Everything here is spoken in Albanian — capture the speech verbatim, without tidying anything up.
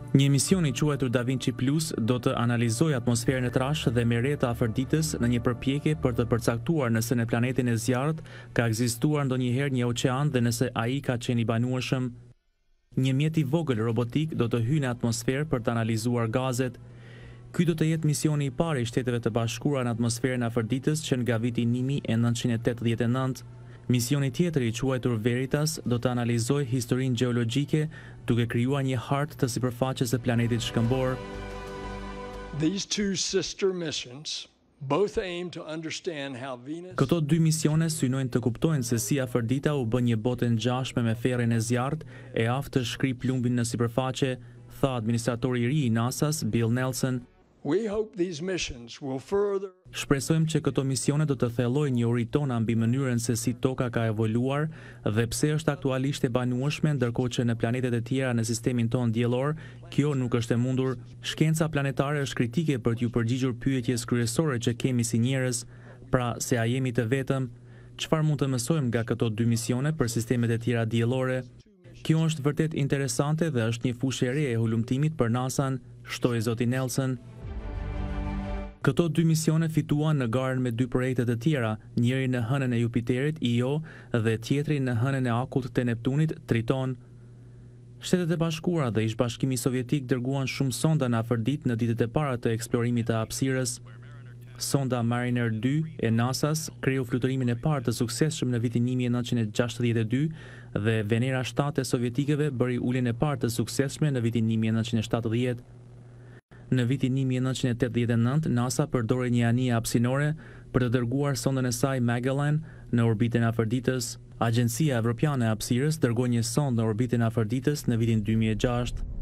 Një mision I quajtur Da Vinci Plus do të analizojë atmosferën e trashë dhe merret të Afërditës në një përpjekje për të përcaktuar nëse në planetin e zjarrit ka ekzistuar ndonjëherë një oqean dhe nëse ai ka qenë I banueshëm. Një mjet I vogël robotik do të hyjë në atmosferë për të analizuar gazet. Ky do të jetë misioni I parë I Shteteve të Bashkuara në atmosferën e Afërditës që nga viti një mijë e nëntëqind e tetëdhjetë e nëntë. Misioni tjetër I quajtur Veritas do të analizojë historinë gjeologjike duke krijuar një hartë të sipërfaqes së planetit shkëmbor. These two sister missions both aim to understand how Venus. Këto dy misione synojnë të kuptojnë se si Afërdita u bë një botë e ngjashme me ferrin e zjarrt e aftë të shkri plumbin në sipërfaqe, tha administratori I ri I NASA-s, Bill Nelson. We hope these missions will further. Shpresojmë që këto misione do të thellojnë një uri tona mbi mënyrën se si Toka ka evoluar dhe pse është aktualisht e banueshme ndërkohë që në planetet e tjera në sistemin tonë diellor kjo nuk është e mundur. Shkenca planetare është kritike për t'ju përgjigjur pyetjes kryesore që kemi si njerëz, pra se a jemi të vetëm, çfarë mund të mësojmë nga këto dy misione për sistemet e tjera diellore. Kjo është vërtet interesante dhe është një fushë e re e hulumtimit për NASA-n, shtoi zoti Nelson. Këto dy misione fituan në garën me dy projekte të tjera, njëri në hënën e Jupiterit, Io, dhe tjetri në hënën e akullt të Neptunit, Triton. Shtetet e Bashkuara dhe Ish-Bashkimi Sovjetik dërguan shumë sonda në Afërditë në ditët e para të eksplorimit të hapësirës. Sonda Mariner dy e NASA-s kreu fluturimimin e parë të suksesshëm në vitin një mijë e nëntëqind e gjashtëdhjetë e dy dhe Venera shtatë e sovjetikëve bëri uljen e parë të suksesshme në vitin një mijë e nëntëqind e shtatëdhjetë. Në vitin një mijë e nëntëqind e tetëdhjetë e nëntë, NASA përdori një anije hapësinore për të dërguar sondën e saj Magellan në orbitën e Afërditës. Agjencia Evropiane e Hapësirës dërgoi një sondë në orbitën e Afërditës në vitin dy mijë e gjashtë.